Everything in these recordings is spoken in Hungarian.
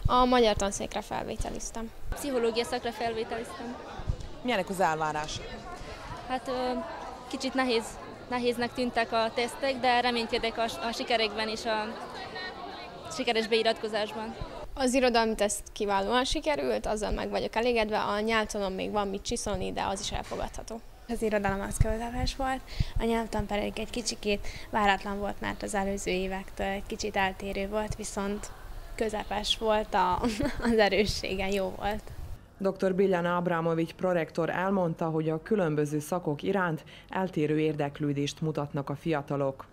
A magyar tanszékre felvételiztem. Pszichológia szakra felvételiztem. Milyenek az elvárások? Hát kicsit nehéznek tűntek a tesztek, de reménykedek a sikerekben és a sikeres beiratkozásban. Az irodalmi teszt kiválóan sikerült, azzal meg vagyok elégedve, a nyelvtanon még van mit csiszolni, de az is elfogadható. Az irodalom az közepes volt, a nyelvtan pedig egy kicsikét váratlan volt, mert az előző évektől egy kicsit eltérő volt, viszont közepes volt, az erőssége jó volt. Dr. Biljana Abramovics prorektor elmondta, hogy a különböző szakok iránt eltérő érdeklődést mutatnak a fiatalok.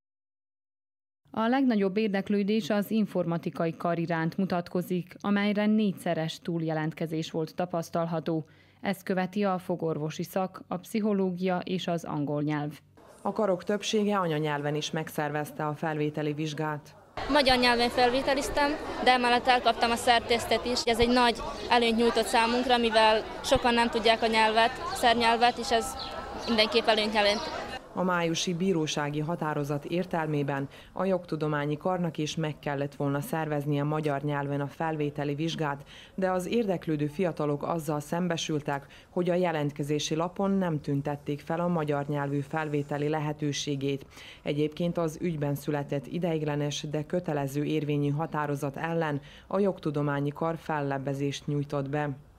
A legnagyobb érdeklődés az informatikai kar iránt mutatkozik, amelyre 4-szeres túljelentkezés volt tapasztalható. Ezt követi a fogorvosi szak, a pszichológia és az angol nyelv. A karok többsége anyanyelven is megszervezte a felvételi vizsgát. Magyar nyelven felvételiztem, de emellett elkaptam a szertesztet is. Ez egy nagy előnyt nyújtott számunkra, mivel sokan nem tudják a nyelvet, szernyelvet, és ez mindenképp előnyt jelent. A májusi bírósági határozat értelmében a jogtudományi karnak is meg kellett volna szerveznie magyar nyelven a felvételi vizsgát, de az érdeklődő fiatalok azzal szembesültek, hogy a jelentkezési lapon nem tüntették fel a magyar nyelvű felvételi lehetőségét. Egyébként az ügyben született ideiglenes, de kötelező érvényű határozat ellen a jogtudományi kar fellebbezést nyújtott be.